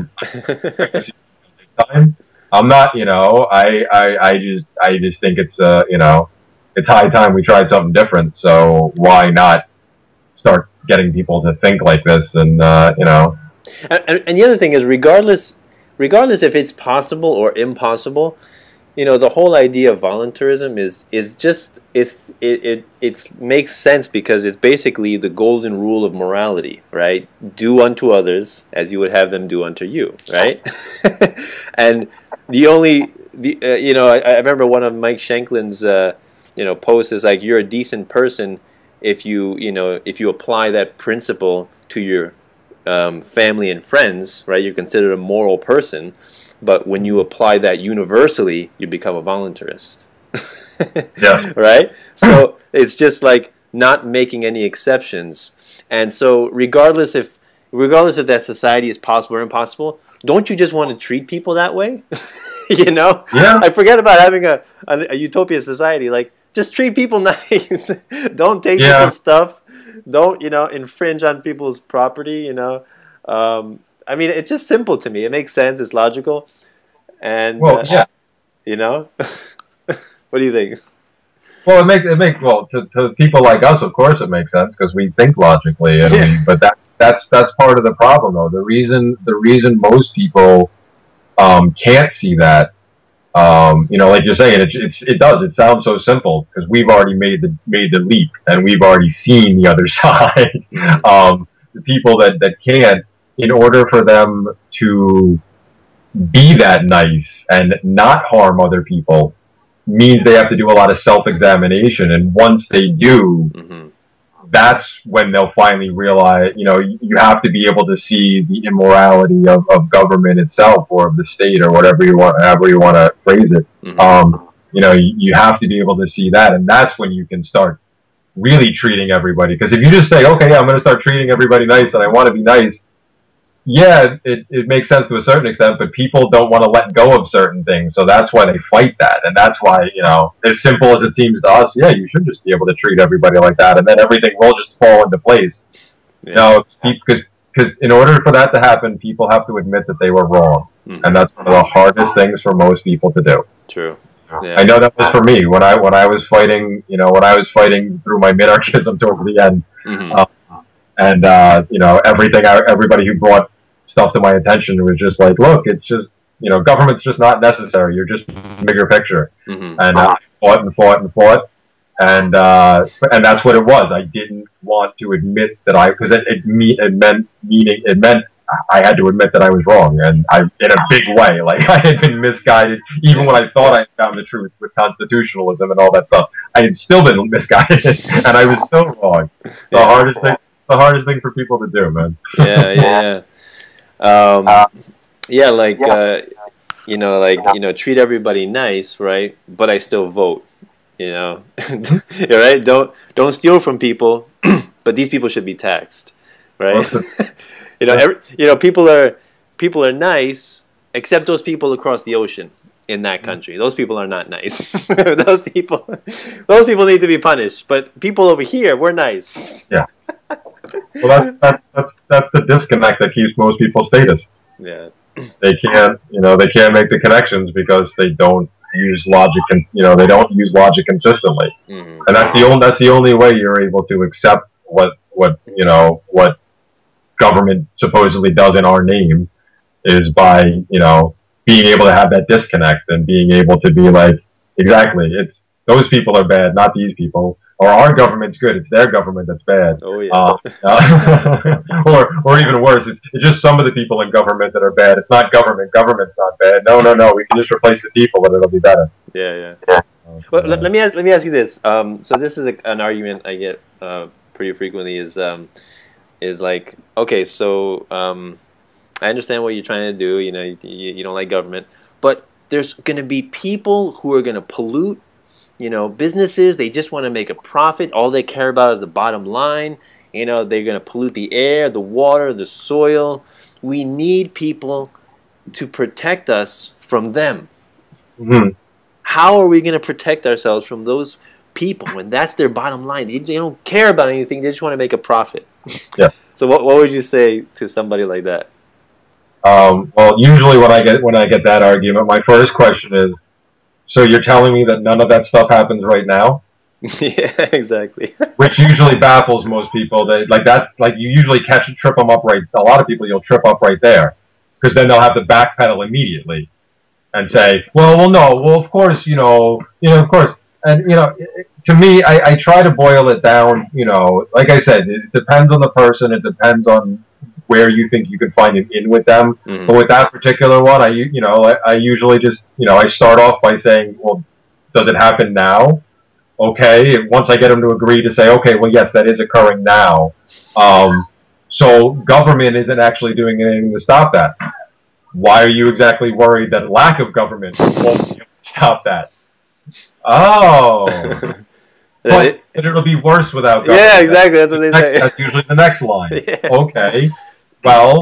yeah. yeah. Um, I'm not, you know, I, I, I just, I just think it's, uh, you know, it's high time we tried something different. So why not start getting people to think like this, and uh, you know. And, and the other thing is, regardless, regardless if it's possible or impossible, you know, the whole idea of voluntarism is is just it's it it it's makes sense because it's basically the golden rule of morality, right? Do unto others as you would have them do unto you, right? And the only the uh, you know, I, I remember one of Mike Shanklin's uh, you know posts is like, you're a decent person if you, you know, if you apply that principle to your um, family and friends, right? You're considered a moral person, but when you apply that universally, you become a voluntarist. Yeah. Right? So it's just like not making any exceptions. And so regardless if, regardless if that society is possible or impossible, don't you just want to treat people that way? You know? Yeah. I forget about having a, a, a utopia society. Like, just treat people nice. Don't take yeah. people's stuff. Don't, you know, infringe on people's property, you know. Um, I mean, it's just simple to me. It makes sense. It's logical. And, well, uh, yeah. you know. What do you think? Well, it makes, it makes well, to, to people like us, of course it makes sense because we think logically. And yeah. we, but that, that's, that's part of the problem, though. The reason, the reason most people um, can't see that, Um, you know, like you're saying, it, it's, it does. It sounds so simple because we've already made the made the leap and we've already seen the other side. um, the people that that can't, in order for them to be that nice and not harm other people, means they have to do a lot of self-examination. And once they do, mm-hmm. that's when they'll finally realize, you know, you have to be able to see the immorality of, of government itself or of the state or whatever you want, however you want to phrase it. Mm-hmm. Um, You know, you, you have to be able to see that, and that's when you can start really treating everybody. Because if you just say, okay, yeah, I'm going to start treating everybody nice, and I want to be nice, yeah, it, it makes sense to a certain extent, but people don't want to let go of certain things, so that's why they fight that, and that's why, you know, as simple as it seems to us, yeah, you should just be able to treat everybody like that, and then everything will just fall into place. Yeah. You know, because because in order for that to happen, people have to admit that they were wrong, mm-hmm. and that's one of the hardest things for most people to do. True. Yeah. I know that was for me when I when I was fighting, you know, when I was fighting through my minarchism towards the end, mm-hmm. uh, and uh, you know, everything, I, everybody who brought stuff to my attention was just like, look, it's just, you know, government's just not necessary. You're just bigger picture, mm-hmm. and uh, I fought and fought and fought, and uh, and that's what it was. I didn't want to admit that I, because it it, me, it meant meaning it meant. I had to admit that I was wrong, and I, in a big way, like I had been misguided. Even when I thought I found the truth with constitutionalism and all that stuff, I had still been misguided, and I was still wrong. The yeah. hardest thing, the hardest thing for people to do, man. Yeah, yeah, um, yeah. Like uh, you know, like you know, treat everybody nice, right? But I still vote. You know, right? Don't don't steal from people, but these people should be taxed, right? You know, every, you know, people are people are nice, except those people across the ocean in that country. Those people are not nice. those people, those people need to be punished. But people over here, we're nice. Yeah. Well, that's that's that's, that's the disconnect that keeps most people status. Yeah. They can't, you know, they can't make the connections because they don't use logic, and you know, they don't use logic consistently. Mm-hmm. And that's the only that's the only way you're able to accept what what you know what. government supposedly does in our name is by, you know, being able to have that disconnect and being able to be like, exactly, it's those people are bad, not these people, or our government's good, it's their government that's bad. Oh yeah. Uh, uh, or or even worse, it's, it's just some of the people in government that are bad. It's not government. Government's not bad. No, no, no. We can just replace the people and it'll be better. Yeah, yeah. yeah. Uh, well, let, let me ask. Let me ask you this. Um, so this is a, an argument I get uh, pretty frequently. Is um. is like, okay, so um, I understand what you're trying to do, you know, you, you don't like government, but there's going to be people who are going to pollute, you know, businesses, they just want to make a profit, all they care about is the bottom line, you know, they're going to pollute the air, the water, the soil. We need people to protect us from them. Mm-hmm. How are we going to protect ourselves from those people when that's their bottom line? They, they don't care about anything, they just want to make a profit. Yeah. So what what would you say to somebody like that? Um, well, usually when I get when I get that argument, my first question is, so you're telling me that none of that stuff happens right now? Yeah, exactly. Which usually baffles most people. They like that. Like you usually catch trip them up right. A lot of people you'll trip up right there, because then they'll have to backpedal immediately and say, well, well, no, well, of course, you know, you know, of course. And, you know, to me, I, I try to boil it down, you know, like I said, it depends on the person. It depends on where you think you can find an in with them. Mm-hmm. But with that particular one, I, you know, I, I usually just, you know, I start off by saying, well, does it happen now? Okay. Once I get them to agree to say, okay, well, yes, that is occurring now. Um, so government isn't actually doing anything to stop that. Why are you exactly worried that lack of government won't stop that? Oh, but it, it'll be worse without government. Yeah, exactly. That's what they next, say. That's usually the next line. Yeah. Okay, well,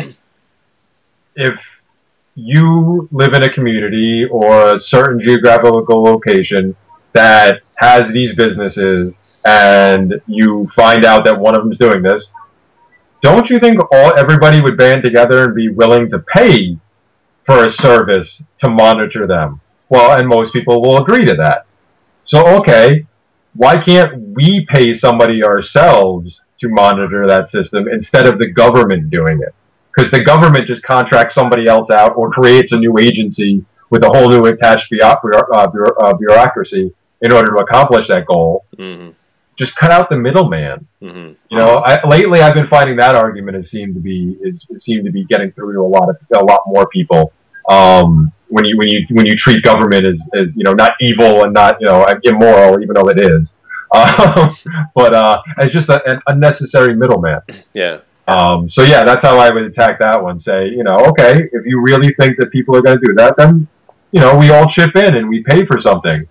if you live in a community or a certain geographical location that has these businesses and you find out that one of them is doing this, don't you think all everybody would band together and be willing to pay for a service to monitor them? Well, and most people will agree to that. So, okay, why can't we pay somebody ourselves to monitor that system instead of the government doing it? Because the government just contracts somebody else out or creates a new agency with a whole new attached bureaucracy in order to accomplish that goal. Mm-hmm. Just cut out the middleman. Mm-hmm. You know, I, lately I've been finding that argument has seemed to be is seemed to be getting through to a lot of a lot more people. Um, when you when you when you treat government as, as you know not evil and not you know immoral, even though it is, uh, but uh, as just a, an unnecessary middleman. Yeah. Um, so yeah, that's how I would attack that one. Say, you know, okay, if you really think that people are going to do that, then you know we all chip in and we pay for something.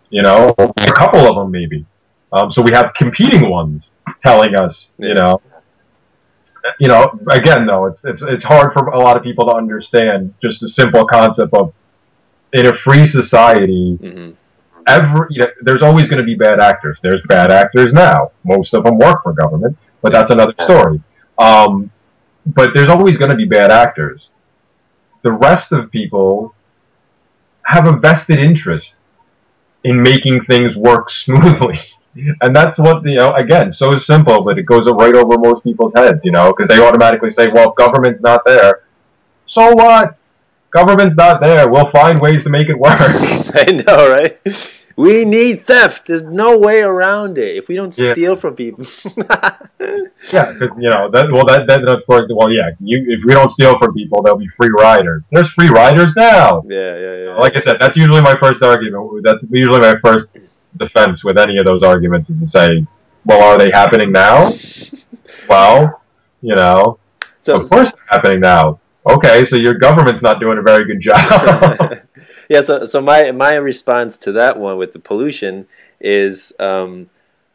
you know, a couple of them maybe. Um, so we have competing ones telling us, yeah. you know, you know, again though, it's it's it's hard for a lot of people to understand just the simple concept of in a free society. Mm-hmm. Every, you know, there's always going to be bad actors. There's bad actors now. Most of them work for government, but that's another story. Um, but there's always going to be bad actors. The rest of people have a vested interest in making things work smoothly. And that's what, you know, again, so simple, but it goes right over most people's heads, you know, because they automatically say, well, if government's not there, so what? Government's not there. We'll find ways to make it work. I know, right? We need theft. There's no way around it. If we don't steal yeah. from people. yeah, because, you know, that, well, that, that, of course, well, yeah, you, if we don't steal from people, there'll be free riders. There's free riders now. Yeah, yeah, yeah. Like I said, that's usually my first argument. That's usually my first defense with any of those arguments is to say, well, are they happening now? Well, you know, so, of course they're happening now. Okay, so your government's not doing a very good job. yeah, so so my my response to that one with the pollution is um,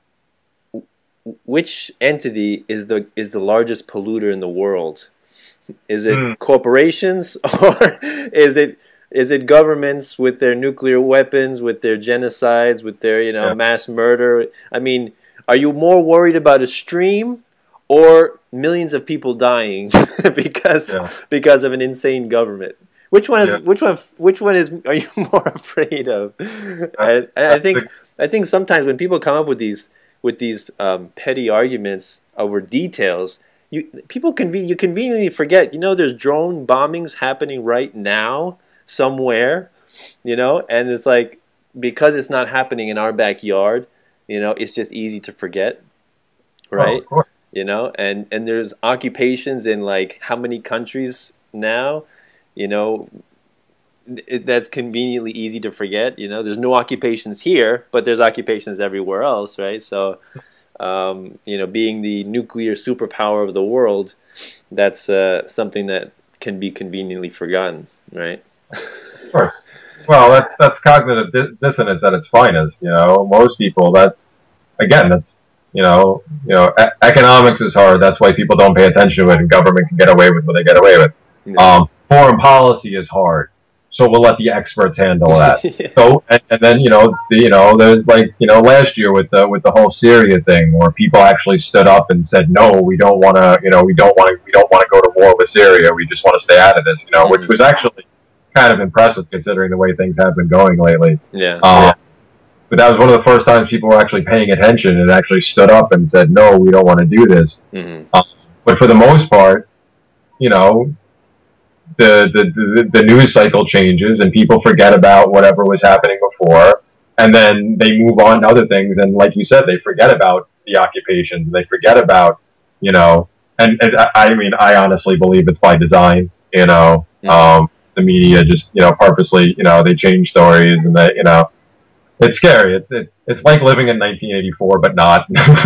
which entity is the is the largest polluter in the world? Is it mm. corporations or is it is it governments with their nuclear weapons, with their genocides, with their you know yeah. mass murder? I mean, are you more worried about a stream or millions of people dying because yeah. because of an insane government? Which one is yeah. which one which one is are you more afraid of? I, I think I think sometimes when people come up with these with these um, petty arguments over details, you people conven you conveniently forget. You know, there's drone bombings happening right now somewhere, you know, and it's like because it's not happening in our backyard, you know, it's just easy to forget, right? Oh, of course. You know, and and there's occupations in like how many countries now, you know, it, that's conveniently easy to forget. You know, there's no occupations here, but there's occupations everywhere else, right? So, um, you know, being the nuclear superpower of the world, that's uh, something that can be conveniently forgotten, right? Of course. Well, that's that's cognitive dis dissonance at its finest. You know, most people. That's again, that's. You know, you know, e economics is hard. That's why people don't pay attention to it, and government can get away with what they get away with. Yeah. Um, foreign policy is hard, so we'll let the experts handle that. yeah. So, and, and then you know, the, you know, there's like you know, last year with the with the whole Syria thing, where people actually stood up and said, no, we don't want to, you know, we don't want to, we don't want to go to war with Syria. We just want to stay out of this, you know, mm-hmm. which was actually kind of impressive considering the way things have been going lately. Yeah. Um, yeah. But that was one of the first times people were actually paying attention and actually stood up and said, no, we don't want to do this. Mm-hmm. um, but for the most part, you know, the, the, the, the news cycle changes and people forget about whatever was happening before. And then they move on to other things. And like you said, they forget about the occupations. They forget about, you know, and, and I mean, I honestly believe it's by design, you know, mm-hmm. um, the media just, you know, purposely, you know, they change stories and they, you know, it's scary. It's it, it's like living in nineteen eighty-four, but not,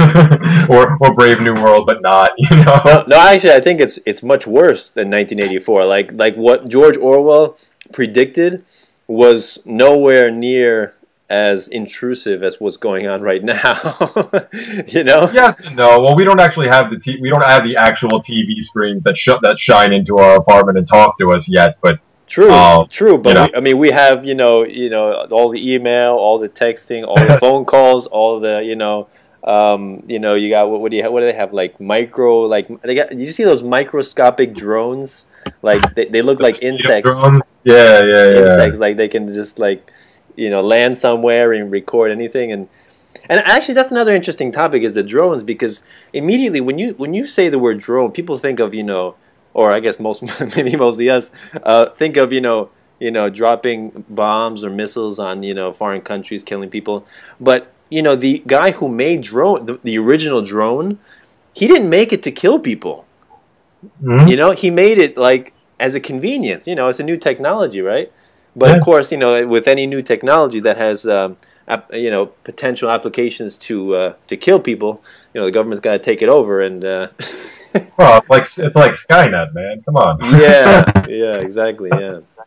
or or Brave New World, but not. You know. No, no, actually, I think it's it's much worse than nineteen eighty-four. Like like what George Orwell predicted was nowhere near as intrusive as what's going on right now. You know. Yes and no. Well, we don't actually have the t we don't have the actual T V screens that sh that shine into our apartment and talk to us yet, but. True, um, true, but you know. we, I mean, we have you know, you know, all the email, all the texting, all the phone calls, all the you know, um, you know, you got what, what do you have, what do they have like micro like they got? You see those microscopic drones? Like they, they look like insects. Drones? Yeah, yeah, yeah. Insects like they can just like you know land somewhere and record anything and. And actually, that's another interesting topic is the drones because immediately when you when you say the word drone, people think of you know. Or I guess most, maybe mostly us, uh, think of you know, you know, dropping bombs or missiles on you know foreign countries, killing people. But you know, the guy who made drone, the, the original drone, he didn't make it to kill people. Mm-hmm. You know, he made it like as a convenience. You know, it's a new technology, right? But yeah. of course, you know, with any new technology that has um, you know potential applications to uh, to kill people, you know, the government's got to take it over and. Uh, Well, it's like it's like Skynet, man. Come on. Yeah, yeah, exactly. Yeah.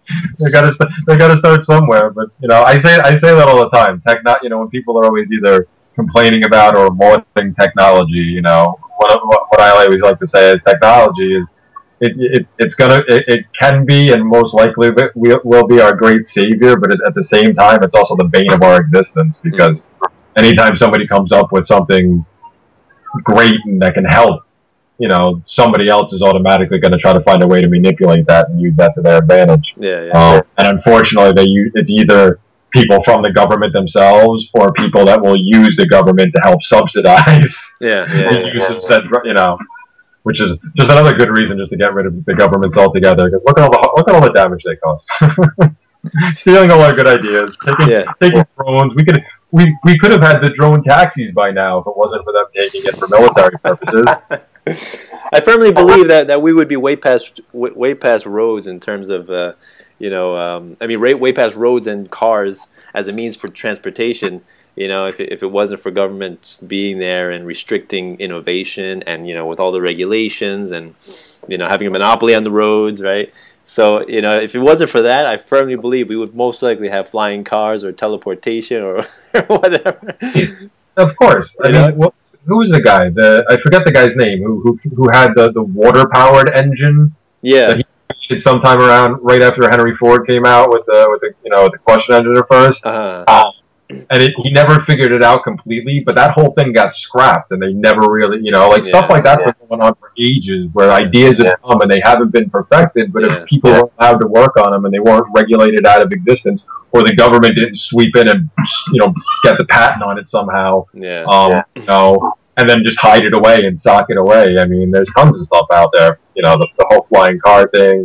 they gotta st they gotta start somewhere. But you know, I say I say that all the time. Tech, not you know, when people are always either complaining about or lauding technology, you know, what what I always like to say is technology is it, it it's gonna it, it can be and most likely will will be our great savior, but it, at the same time, it's also the bane of our existence because anytime somebody comes up with something great and that can help, you know, somebody else is automatically going to try to find a way to manipulate that and use that to their advantage. Yeah, yeah. Um, and unfortunately, they use, it's either people from the government themselves or people that will use the government to help subsidize yeah, yeah, the yeah, use yeah. of said, you know, which is just another good reason just to get rid of the governments altogether. Because look at all the look at all the damage they cause. Stealing all our good ideas, taking Yeah. taking drones. We could we we could have had the drone taxis by now if it wasn't for them taking it for military purposes. I firmly believe that, that we would be way past way, way past roads in terms of uh, you know um, I mean way, way past roads and cars as a means for transportation. You know, if it, if it wasn't for governments being there and restricting innovation and you know with all the regulations and you know having a monopoly on the roads, right? So you know if it wasn't for that, I firmly believe we would most likely have flying cars or teleportation or, or whatever. Of course, I You mean. know? What, Who was the guy? The I forget the guy's name. Who who who had the the water powered engine? Yeah. That he did sometime around right after Henry Ford came out with the with the you know with the combustion engine at first. Uh-huh. Um, and it, he never figured it out completely, but that whole thing got scrapped, and they never really you know like Yeah, stuff like that's yeah. been going on for ages, where ideas have come and they haven't been perfected, but Yeah. if people were allowed to work on them and they weren't regulated out of existence, or the government didn't sweep in and you know get the patent on it somehow, Yeah. um, yeah. you know. And then just hide it away and sock it away. I mean, there's tons of stuff out there. You know, the, the whole flying car thing.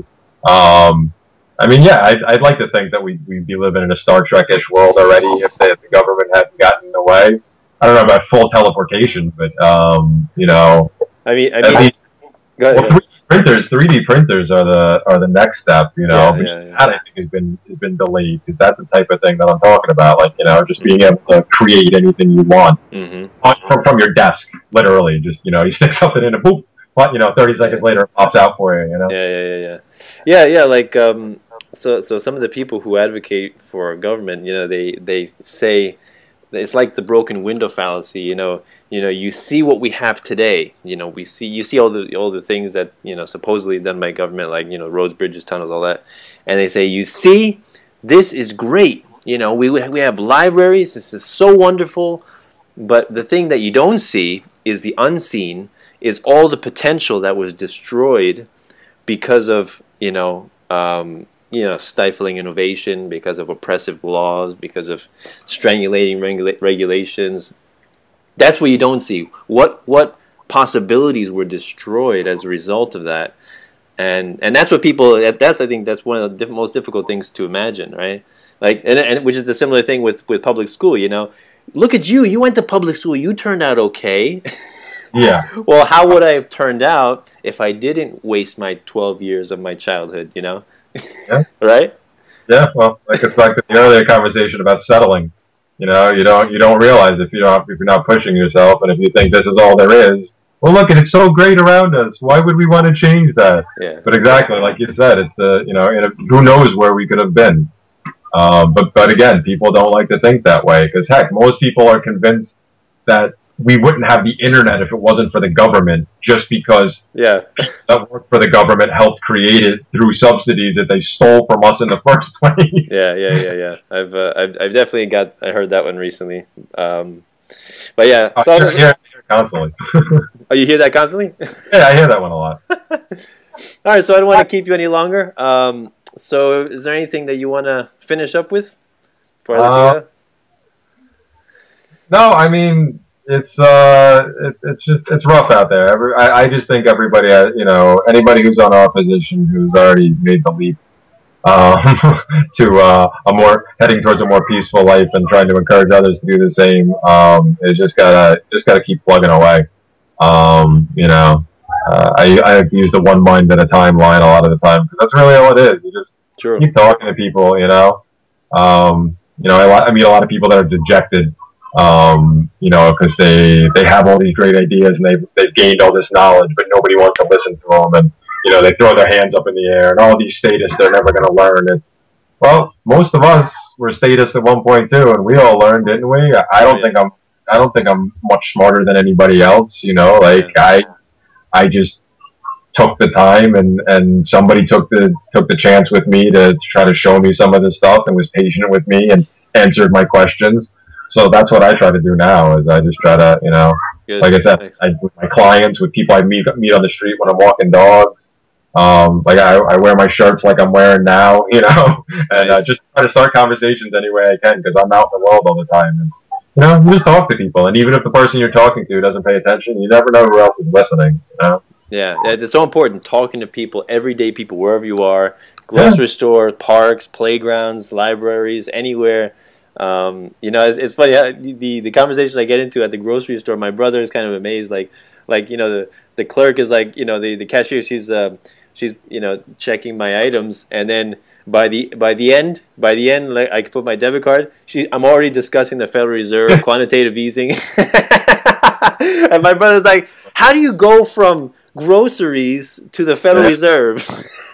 Um, I mean, yeah, I'd, I'd like to think that we'd, we'd be living in a Star Trek-ish world already if, they, if the government hadn't gotten in the way. I don't know about full teleportation, but, um, you know... I mean, I at mean... least, Go ahead, well, go ahead. printers, three D printers are the are the next step, you know. Yeah, but yeah, yeah. that I think has been has been delayed because that's the type of thing that I'm talking about. Like you know, just being able to create anything you want Mm-hmm. on, from from your desk, literally. Just you know, you stick something in and boop, what you know, thirty seconds later it pops out for you. You know. Yeah, yeah, yeah, yeah, yeah, yeah. Like, um, so, so some of the people who advocate for government, you know, they they say it's like the broken window fallacy. You know, you know, you see what we have today. You know, we see you see all the all the things that you know supposedly done by government, like you know, roads, bridges, tunnels, all that, and they say, you see, this is great. You know, we we have libraries. This is so wonderful. But the thing that you don't see is the unseen. Is all the potential that was destroyed because of you know um, you know stifling innovation, because of oppressive laws, because of strangulating regula regulations. That's what you don't see. What what possibilities were destroyed as a result of that, and and that's what people. That's I think that's one of the diff most difficult things to imagine, right? Like and, and which is a similar thing with with public school. You know, look at you. You went to public school. You turned out okay. Yeah. Well, how would I have turned out if I didn't waste my twelve years of my childhood, you know? Yeah. Right? Yeah, well, that gets back to the earlier conversation about settling. You know, you don't you don't realize if you don't if you're not pushing yourself and if you think this is all there is. Well, look, it's so great around us. Why would we want to change that? Yeah. But exactly, like you said, it's uh, you know, and who knows where we could have been. Um, but but again, people don't like to think that way because heck, most people are convinced that we wouldn't have the internet if it wasn't for the government, just because Yeah. that worked for the government helped create it through subsidies that they stole from us in the first place. Yeah, yeah, yeah, yeah. I've, uh, I've, I've definitely got. I heard that one recently. Um, but yeah. So I hear, hear, I hear constantly. oh, you hear that constantly? Yeah, I hear that one a lot. All right. So I don't want to keep you any longer. Um, so is there anything that you want to finish up with? Before I let Uh, you go? No, I mean it's uh, it, it's just it's rough out there. Every, I, I just think everybody, uh, you know, anybody who's on our position who's already made the leap um, to uh, a more heading towards a more peaceful life and trying to encourage others to do the same, um, is just gotta just gotta keep plugging away. Um, you know, uh, I I use the one mind at a time line a lot of the time because that's really all it is. You just True. keep talking to people. You know, um, you know, I, I meet a lot of people that are dejected. Um, you know, because they they have all these great ideas and they've they've gained all this knowledge, but nobody wants to listen to them, and you know they throw their hands up in the air and all these statists they're never going to learn. It's well, most of us were statists at one point too, and we all learned, didn't we? I don't yeah. think I'm, I don't think I'm much smarter than anybody else. You know, like yeah. I, I just took the time, and and somebody took the took the chance with me to, to try to show me some of this stuff, and was patient with me and answered my questions. So that's what I try to do now. Is I just try to, you know, Good. like I said, I, with my clients, with people I meet meet on the street when I'm walking dogs. Um, like I, I wear my shirts like I'm wearing now, you know, and Nice. uh, just try to start conversations any way I can because I'm out in the world all the time. And you know, you just talk to people, and even if the person you're talking to doesn't pay attention, you never know who else is listening. You know. Yeah, it's so important talking to people, everyday people, wherever you are, grocery yeah. store, parks, playgrounds, libraries, anywhere. Um, you know, it's, it's funny how the the conversations I get into at the grocery store. My brother is kind of amazed, like like you know the the clerk is like you know the the cashier. She's uh, she's you know checking my items, and then by the by the end by the end like I can put my debit card. She I'm already discussing the Federal Reserve, quantitative easing, and my brother's like, how do you go from groceries to the Federal yeah. Reserve?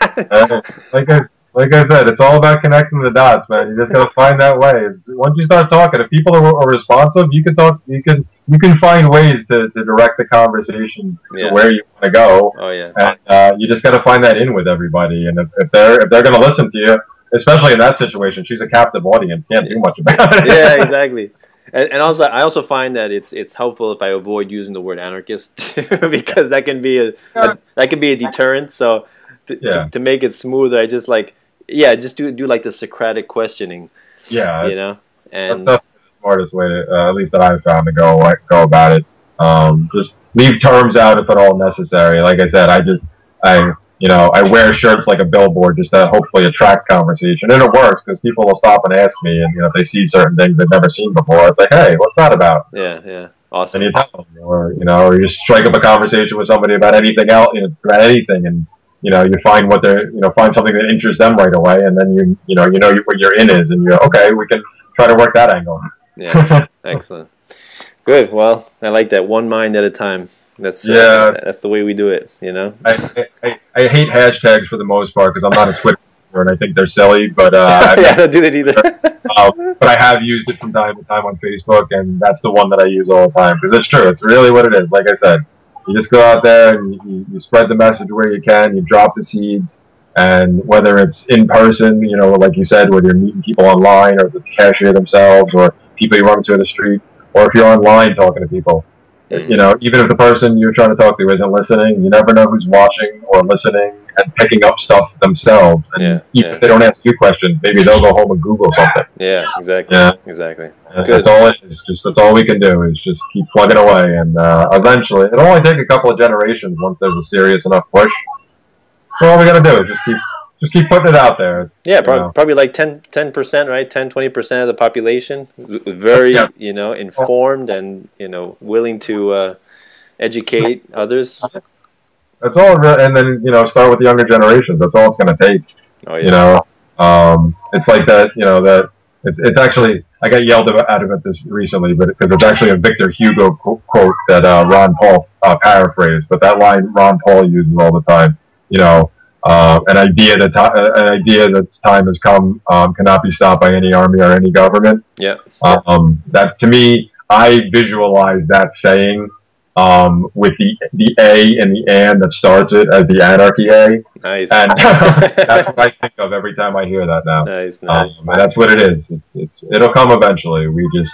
uh, like I like I said, it's all about connecting the dots, man. You just gotta find that way. It's, once you start talking, if people are, are responsive, you can talk. You can you can find ways to, to direct the conversation yeah. to where you want to go. Oh yeah. And uh, you just gotta find that in with everybody. And if, if they're if they're gonna listen to you, especially in that situation, she's a captive audience. Can't do much about it. Yeah, exactly. And, and also, I also find that it's it's helpful if I avoid using the word anarchist because that can be a, a that can be a deterrent. So to, yeah. to, to make it smoother, I just like yeah, just do do like the Socratic questioning. Yeah, you know, and that's the smartest way, to, uh, at least that I've found to go like, go about it. Um, just leave terms out if at all necessary. Like I said, I just I. You know, I wear shirts like a billboard just to hopefully attract conversation. And it works because people will stop and ask me, and, you know, if they see certain things they've never seen before, it's like, hey, what's that about? Yeah, yeah. Awesome. And you tell them, or, you know, or you just strike up a conversation with somebody about anything else, you know, about anything, and, you know, you find what they're, you know, find something that interests them right away, and then you, you know, you know what your in is, and you're, okay, we can try to work that angle. Yeah, excellent. Good. Well, I like that. One mind at a time. That's uh, yeah. That's the way we do it. You know. I I, I hate hashtags for the most part because I'm not a Twitter user and I think they're silly. But uh, yeah, I don't do that either. uh, but I have used it from time to time on Facebook, and that's the one that I use all the time because it's true. It's really what it is. Like I said, you just go out there and you, you spread the message where you can. You drop the seeds, and whether it's in person, you know, like you said, whether you're meeting people online or the cashier themselves or people you run into in the street, or if you're online talking to people. You know, even if the person you're trying to talk to isn't listening, you never know who's watching or listening and picking up stuff themselves. And yeah, even yeah. if they don't ask you questions, maybe they'll go home and Google something. Yeah, exactly. Yeah, exactly. Good. Good. That's all it is. Just that's all we can do is just keep plugging away, and uh, eventually, it'll only take a couple of generations once there's a serious enough push. So all we got to do is just keep just keep putting it out there. It's, yeah, probably, know. probably like ten percent, right? ten, twenty percent of the population, very, yeah. you know, informed and, you know, willing to uh, educate others. That's all, and then, you know, start with the younger generations. That's all it's going to take. Oh, yeah. You know, um, it's like that, you know, that it, it's actually, I got yelled out of it this recently, but because it's actually a Victor Hugo quote that uh, Ron Paul uh, paraphrased, but that line Ron Paul uses all the time, you know, Uh, an idea that an idea that's time has come um, cannot be stopped by any army or any government. Yeah. Um, that to me, I visualize that saying um, with the the A and the and that starts it as the anarchy A. Nice. And that's what I think of every time I hear that now. Nice, nice. Um, and that's what it is. It's, it's it'll come eventually. We just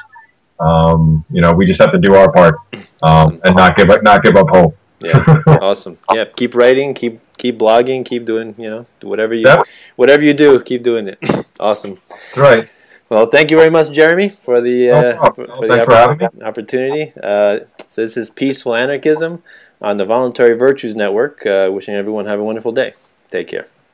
um, you know we just have to do our part um, and not give up not give up hope. Yeah. Awesome. Yeah. Keep writing. Keep. Keep blogging, keep doing, you know, whatever you yep. whatever you do, keep doing it. Awesome. Right. Well, thank you very much, Jeremy, for the uh, no for, no, for the oppor for opportunity. Uh, so this is Peaceful Anarchism on the Voluntary Virtues Network. Uh, wishing everyone have a wonderful day. Take care.